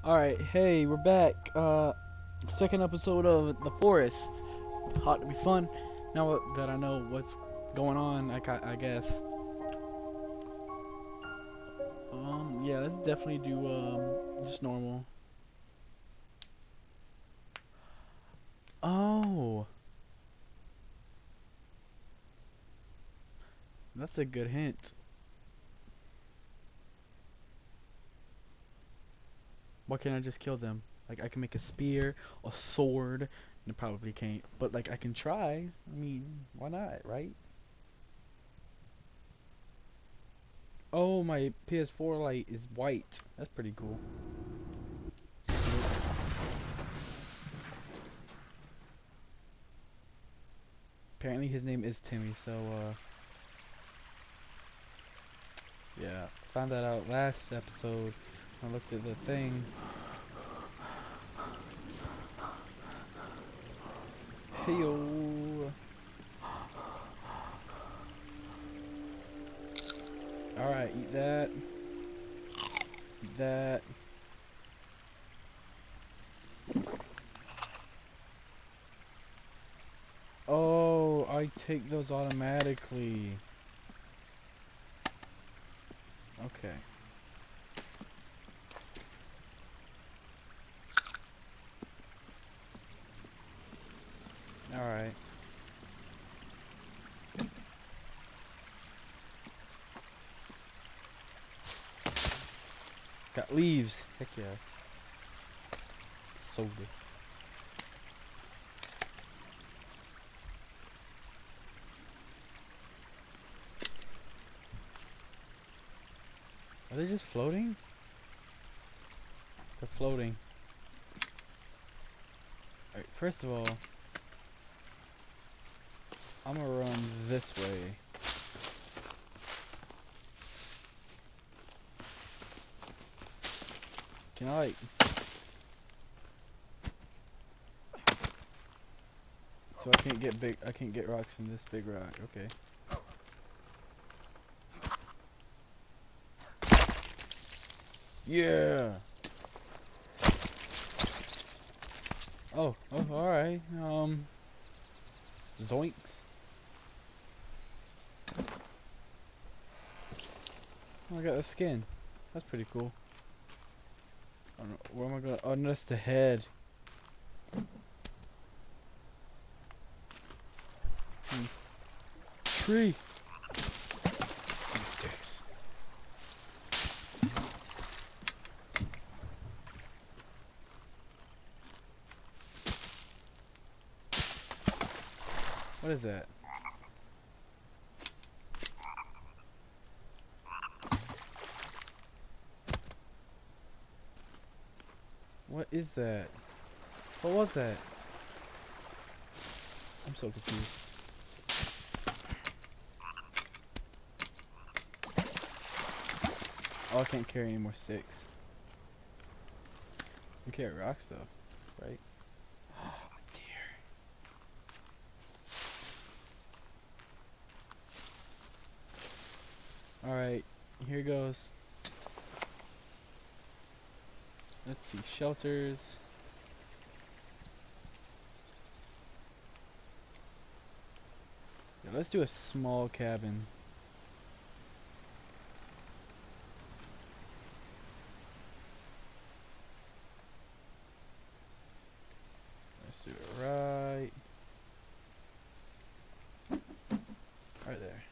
Alright, hey, we're back. Second episode of The Forest. Hot to be fun. Now that I know what's going on, I guess. Yeah, let's definitely do, just normal. Oh, that's a good hint. Why can't I just kill them? Like, I can make a spear, a sword, and I probably can't. But, like, I can try. I mean, why not, right? Oh, my PS4 light is white. That's pretty cool. Apparently his name is Timmy, so, yeah. Found that out last episode. I looked at the thing. Heyo. Alright, eat that. Eat that. Oh, I take those automatically. Okay. Alright. Got leaves. Heck yeah. So good. Are they just floating? They're floating. Alright, first of all, I'm gonna run this way. Can I, like... So I can't get rocks from this big rock. Okay. Yeah! Oh, alright. Zoinks. Oh, I got a skin. That's pretty cool. I don't know, where am I gonna... Oh, no, that's the head. Tree! Sticks. What is that? What is that? What was that? I'm so confused. Oh, I can't carry any more sticks. You carry rocks though, right? Oh dear. Alright, here goes. Let's see, shelters. Yeah, let's do a small cabin. Let's do it right there.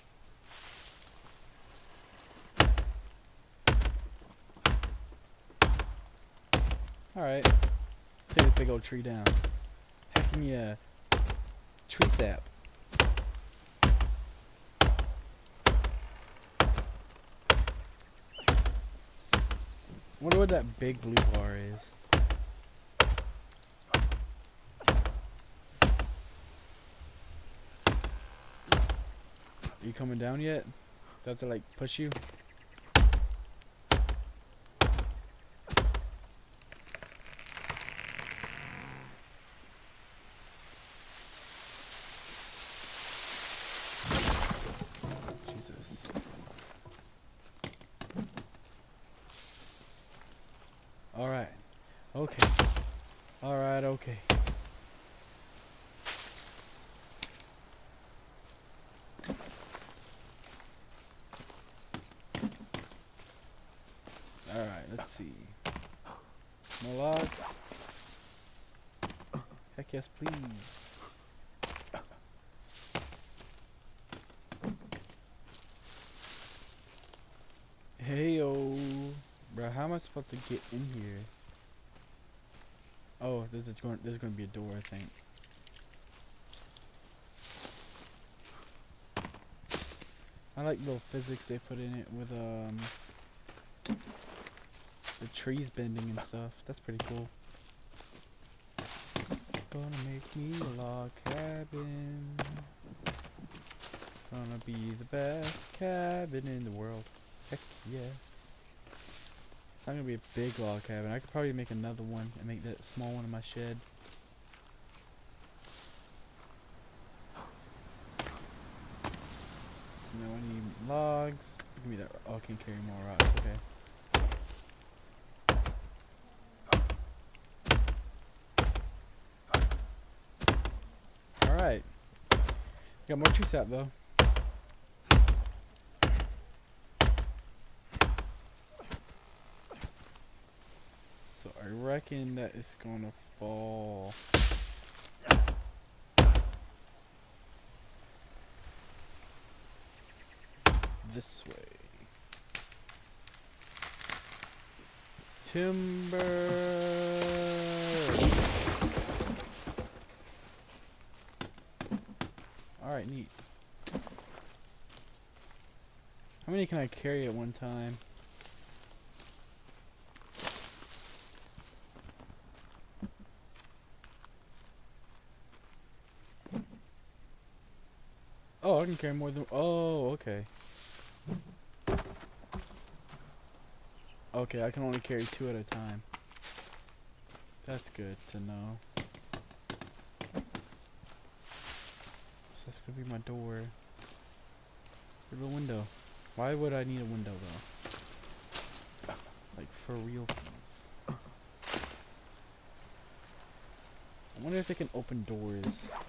Alright, take this big old tree down. Hacking yeah, tree sap. Wonder what that big blue bar is. Are you coming down yet? Do I have to like push you? Jesus. Alright. Okay. Alright, okay. Alright, let's see. More logs? Heck yes, please. Heyo. Bro, how am I supposed to get in here? Oh, there's gonna be a door, I think. I like the physics they put in it with the trees bending and stuff. That's pretty cool. Gonna make me a log cabin. Gonna be the best cabin in the world. Heck yeah. It's not gonna be a big log cabin. I could probably make another one and make that small one in my shed. So now I need logs. Give me that. Oh, I can carry more rocks. Okay. Alright. Got more tree sap though. So I reckon that it's gonna fall this way. Timber. Alright, neat. How many can I carry at one time? Oh, I can carry more than... Oh, okay. Okay, I can only carry 2 at a time. That's good to know. So that's gonna be my door. Or the window. Why would I need a window though? Like for real things. I wonder if they can open doors.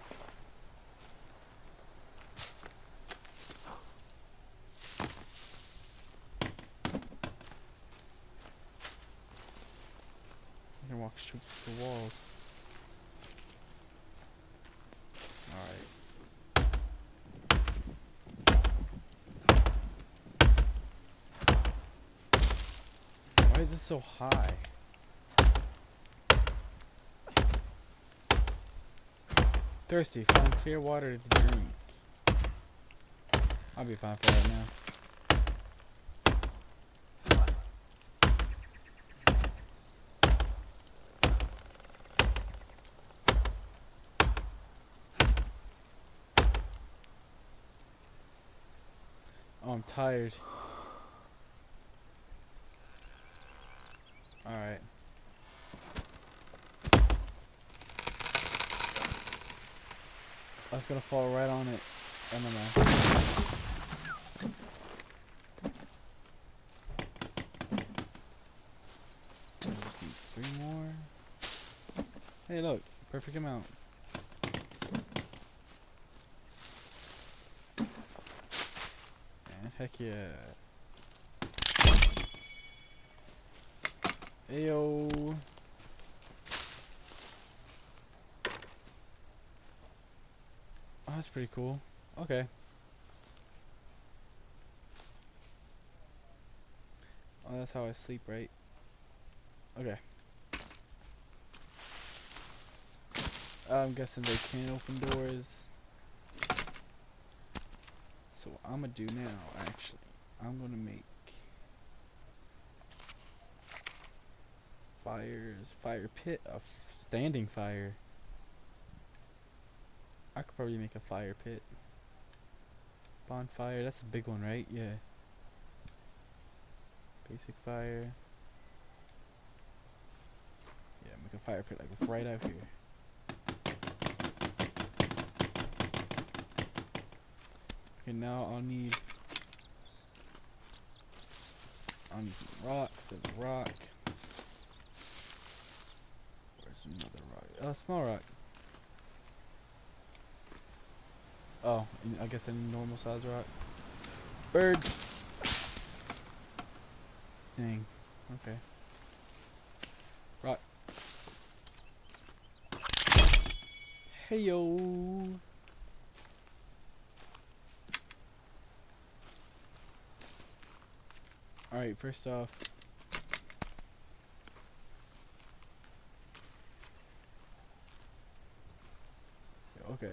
I can walk straight through the walls. Alright. Why is this so high? Thirsty, find clear water to drink. I'll be fine for right now. Oh, I'm tired. Alright. I was gonna fall right on it. Oh, no, no. I just need 3 more. Hey, look. Perfect amount. And heck yeah. Ayo. Oh, that's pretty cool. Okay. Oh, that's how I sleep, right? Okay. I'm guessing they can't open doors. So what I'm gonna do now, actually, I'm gonna make fire pit, a standing fire. I could probably make a fire pit. Bonfire, that's a big one, right? Yeah. Basic fire. Yeah, make a fire pit like right out here. Okay, now I'll need some rocks and rock. small rock. Oh, I guess any normal size rocks. Bird. Dang. Okay. Rock. Hey yo. Alright, first off. Okay.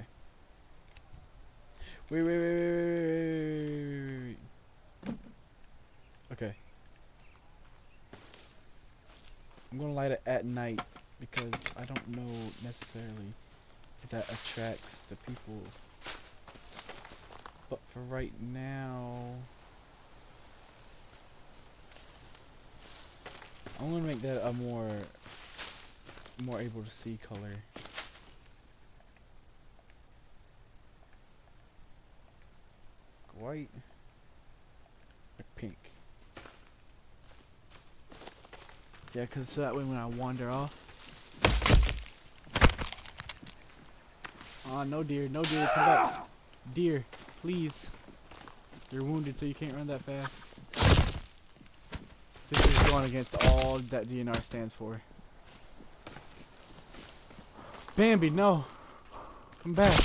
Wait. Okay. I'm gonna light it at night because I don't know necessarily if that attracts the people. But for right now, I'm gonna make that a more able to see color. White, like pink. Yeah, cause so that way when I wander off. Oh, no deer, come back. Deer, please. You're wounded so you can't run that fast. This is going against all that DNR stands for. Bambi, no. Come back.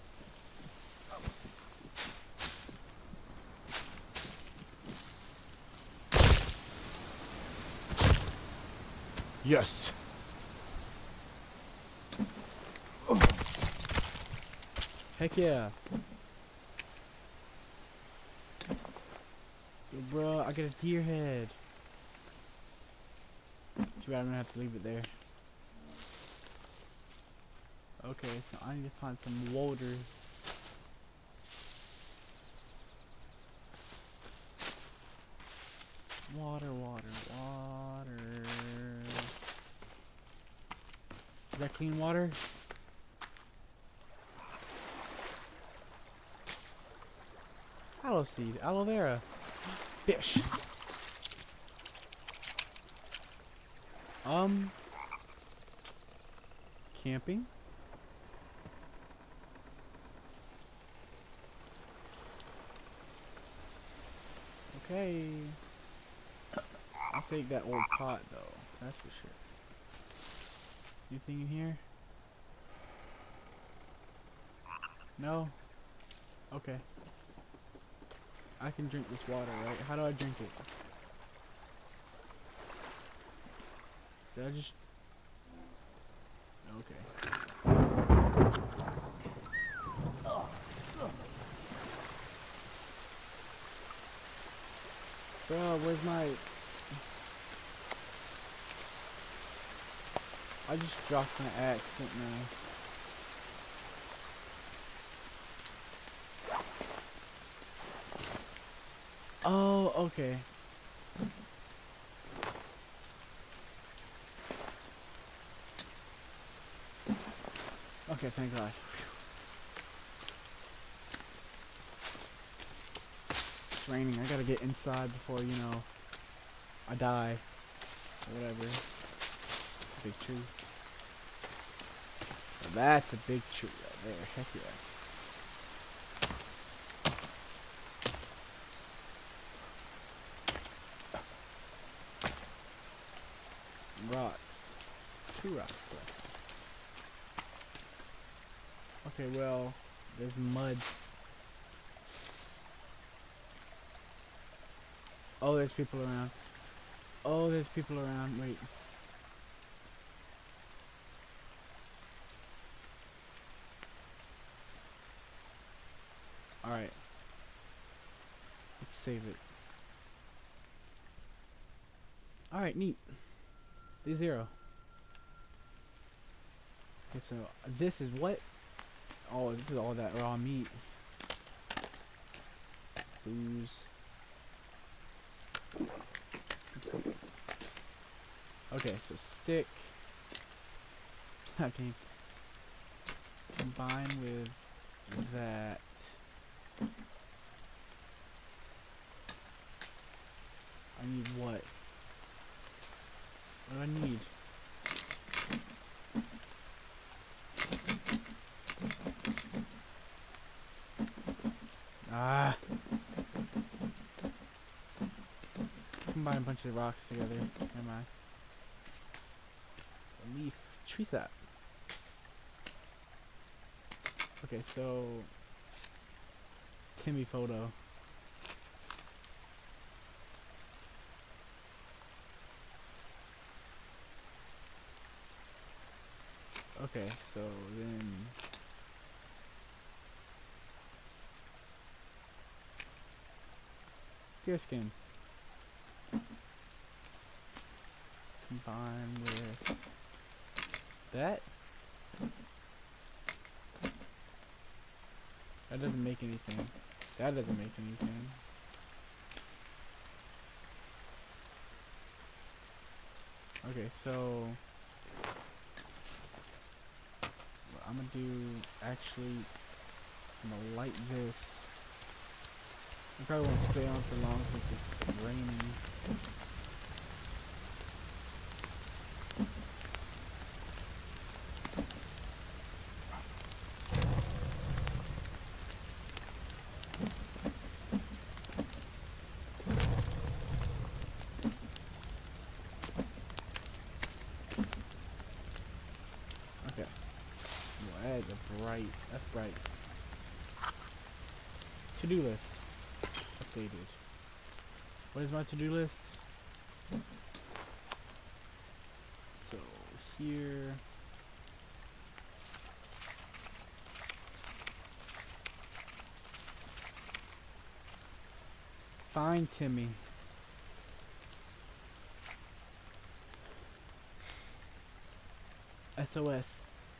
Yes. Oh. Heck yeah. Yo, bro, I got a deer head. Too bad I'm gonna have to leave it there. Okay, so I need to find some water. Water. Is that clean water? Aloe seed, aloe vera. Fish. Camping? Okay. I'll take that old pot though, that's for sure. Anything in here? No? Okay. I can drink this water, right? How do I drink it? Did I just... Okay. Bro, where's my... I just dropped my axe, didn't I? Oh, okay. Okay, thank God. It's raining. I gotta get inside before, you know, I die. Or whatever. Big tree. Well, that's a big tree right there. Heck yeah. Rocks. 2 rocks left. Okay, well, there's mud. Oh, there's people around. Oh, there's people around. Wait. Alright. Let's save it. Alright, neat. Day 0. Okay, so this is what? Oh, this is all that raw meat. Booze. Okay, so stick. Okay. Combine with that. I need what? What do I need? combine a bunch of rocks together. Am I? A leaf. Tree sap. Okay, so Timmy photo. Okay, so then deer skin combined with that. That doesn't make anything. That doesn't make anything. Okay, so what I'm gonna do, actually, I'm gonna light this. I probably won't stay on for long since it's raining. Okay. We'll add the bright. That's bright. To-do list. Updated. What is my to-do list? So here. Find Timmy. SOS.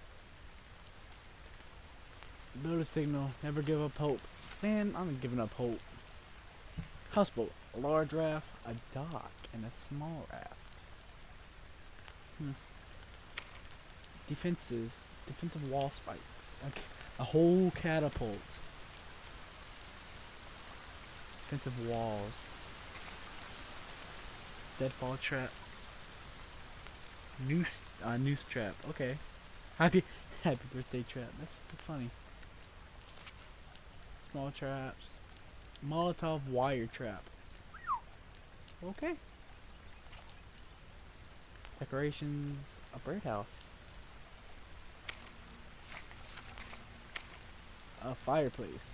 Build a signal. Never give up hope. Man, I'm giving up hope. Houseboat. A large raft, a dock, and a small raft. Defenses. Defensive wall spikes. Okay. A whole catapult. Defensive walls. Deadfall trap. Noose trap. Okay. Happy birthday trap. That's funny. Small traps. Molotov wire trap. Okay. Decorations. A birdhouse. A fireplace.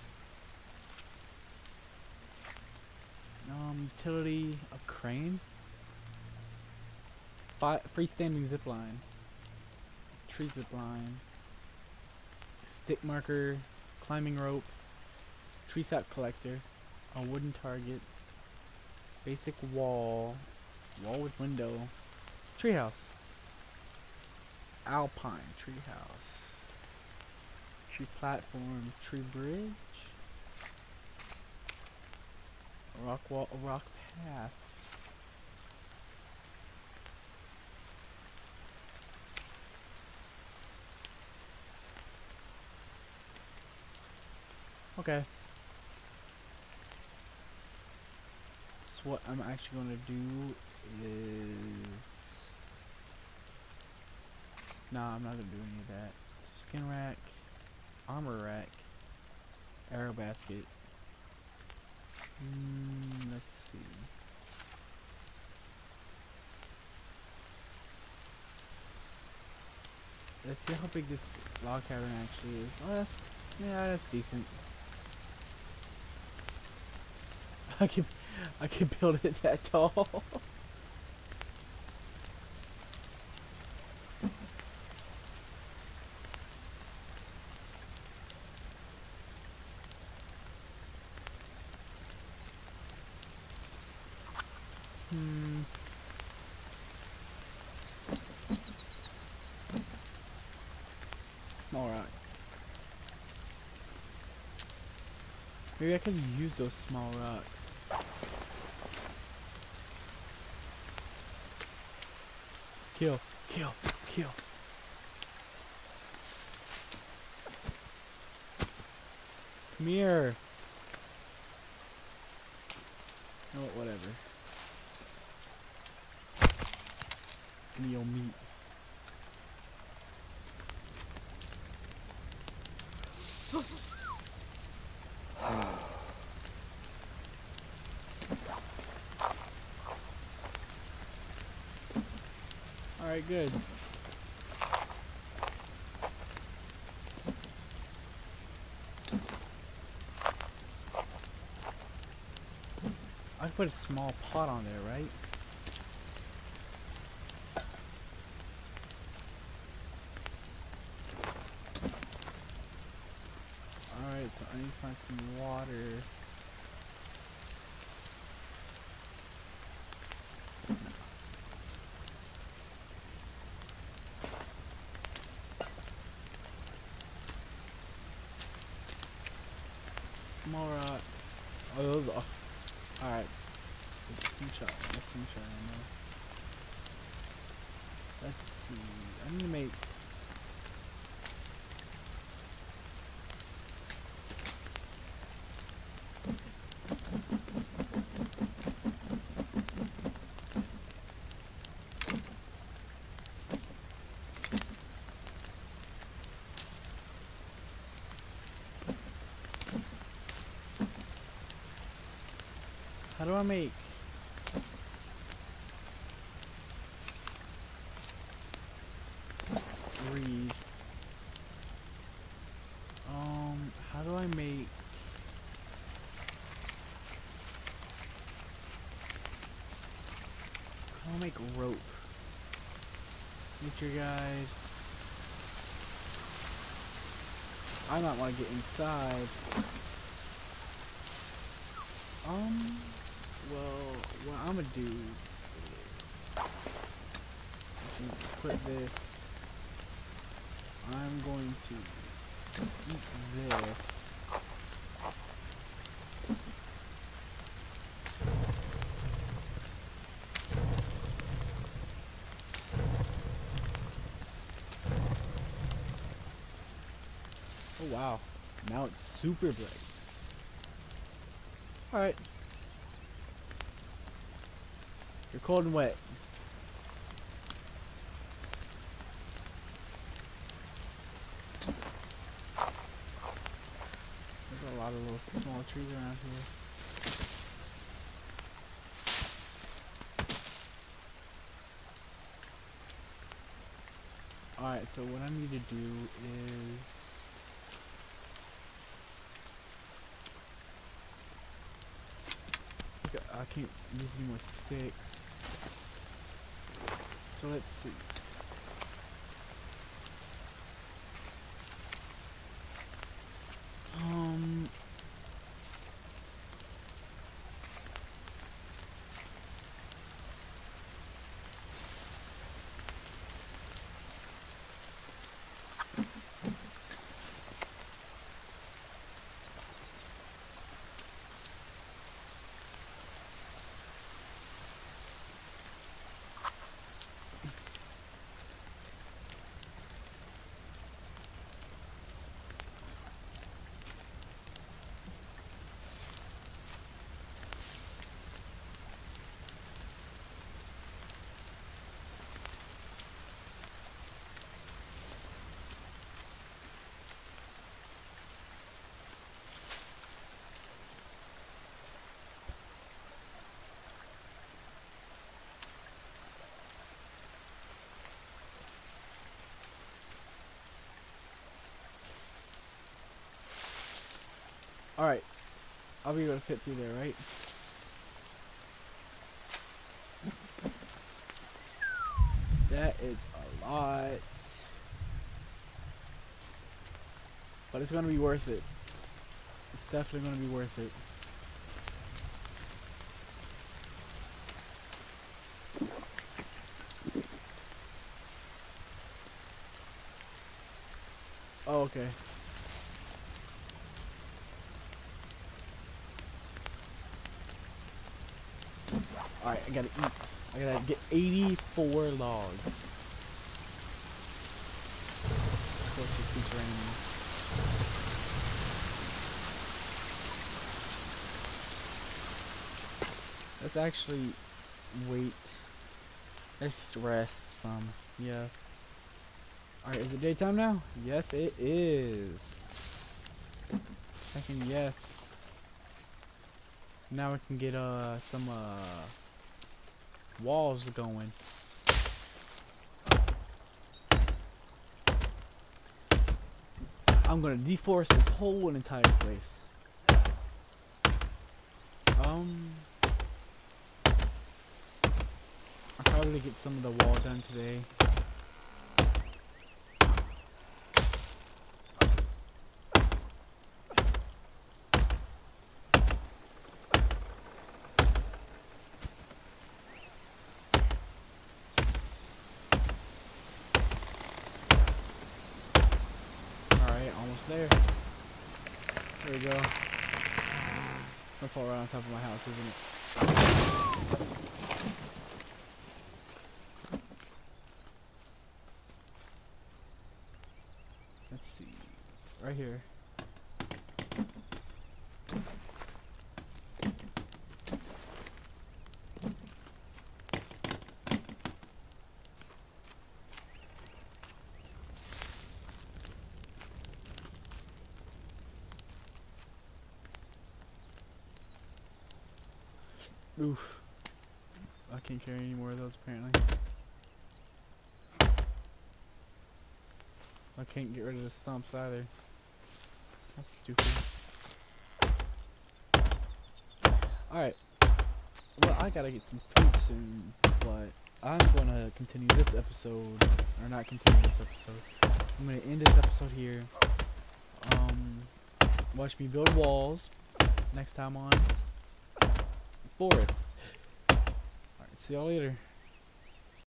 Utility. A crane. Freestanding zip line. Tree zip line. Stick marker. Climbing rope. Tree sap collector. A wooden target. Basic wall. Wall with window. Treehouse. Alpine treehouse. Tree platform. Tree bridge. Rock wall. Rock path. Okay. So what I'm actually going to do is... Nah, I'm not going to do any of that. So skin rack, armor rack, arrow basket. Let's see. Let's see how big this log cabin actually is. Oh, that's decent. I can build it that tall. Small rock. Maybe I could use those small rocks. Kill, kill, kill. Come here. No, whatever. Give me your meat. Alright, good. I can put a small pot on there, right? Alright, so I need to find some water. Small rock. Oh, those are. Alright. Slingshot. That's slingshot ammo. Let's see. I need to make. How do I make? Read. How do I make? How do I make rope? Nature guide. I might want to get inside. Well, what I'm gonna do is equip this. I'm going to eat this. Oh wow, now it's super bright. Alright. You're cold and wet. There's a lot of little small trees around here. Alright, so what I need to do is... I can't use any more sticks. So let's see. Alright. I'll be able to fit through there, right? That is a lot. But it's gonna be worth it. It's definitely gonna be worth it. Oh, okay. Alright, I gotta eat. I gotta get 84 logs. Of course it keeps raining. Let's actually wait. Let's rest some. Yeah. Alright, is it daytime now? Yes, it is. Second, yes. Now we can get some walls going. I'm gonna deforest this whole entire place. I'll probably get some of the wall done today. Alright, almost there. There we go. I'll fall right on top of my house, isn't it? Let's see. Right here. Oof. I can't carry any more of those apparently. I can't get rid of the stumps either. That's stupid. Alright. Well, I gotta get some food soon, but I'm gonna continue this episode, or not continue this episode. I'm gonna end this episode here. Watch me build walls next time on Forest. Alright, see y'all later.